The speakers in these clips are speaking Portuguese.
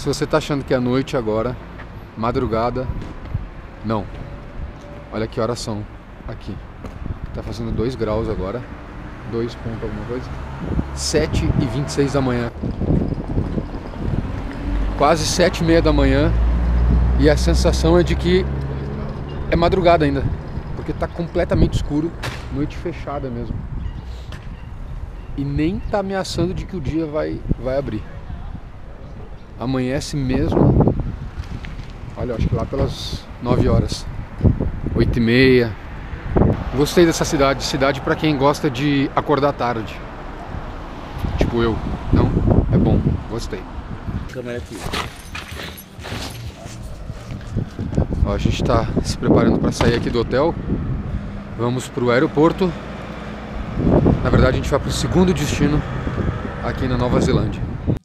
Se você tá achando que é noite agora, madrugada, não. Olha que horas são aqui. Tá fazendo 2 graus agora. 2 ponto alguma coisa. 7h26 da manhã. Quase 7h30 da manhã. E a sensação é de que é madrugada ainda. Porque tá completamente escuro. Noite fechada mesmo. E nem tá ameaçando de que o dia vai abrir. Amanhece mesmo. Olha, acho que lá pelas 9 horas. 8h30. Gostei dessa cidade. Cidade pra quem gosta de acordar tarde. Tipo eu. Não? É bom. Gostei. Câmera aqui. Ó, a gente tá se preparando pra sair aqui do hotel. Vamos pro aeroporto. Na verdade a gente vai pro segundo destino aqui na Nova Zelândia.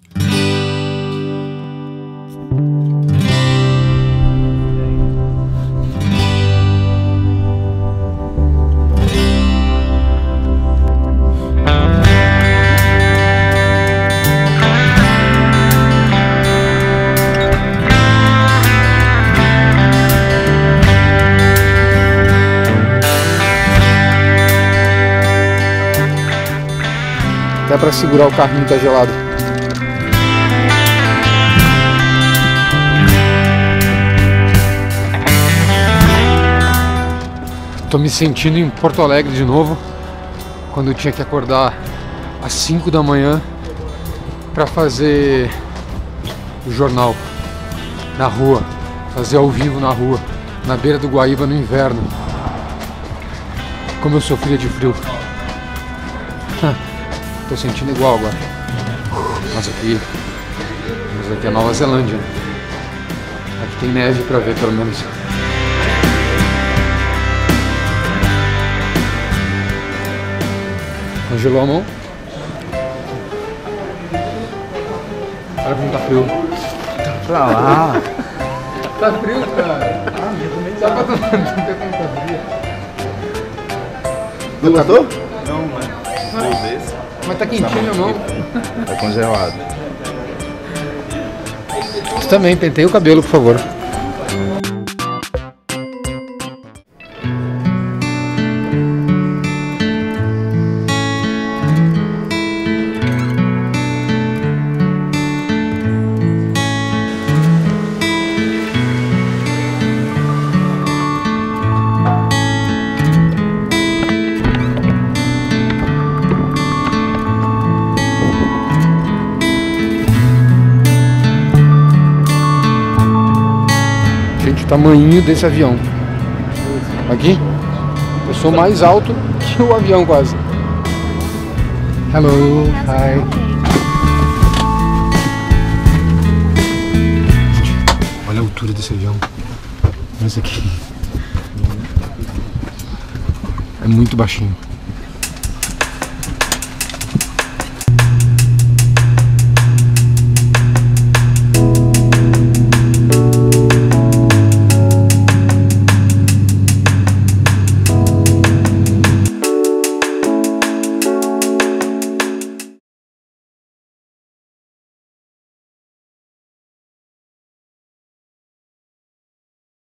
Até pra segurar o carrinho tá gelado. Tô me sentindo em Porto Alegre de novo, quando eu tinha que acordar às 5 da manhã pra fazer o jornal na rua, fazer ao vivo na rua, na beira do Guaíba no inverno. Como eu sofria de frio. Tô sentindo igual agora. Mas aqui é Nova Zelândia. Aqui tem neve pra ver, pelo menos. Congelou a mão? Olha como tá frio. Tá pra lá. Tá frio, cara. Só pra tomar tá frio. Não gostou? Não, mano. Mas tá quentinho a mão. Tá congelado. Você também, penteia o cabelo, por favor. Tamanho desse avião. Aqui, eu sou mais alto que o avião quase. Hello, hi. Olha a altura desse avião. Olha isso aqui. É muito baixinho.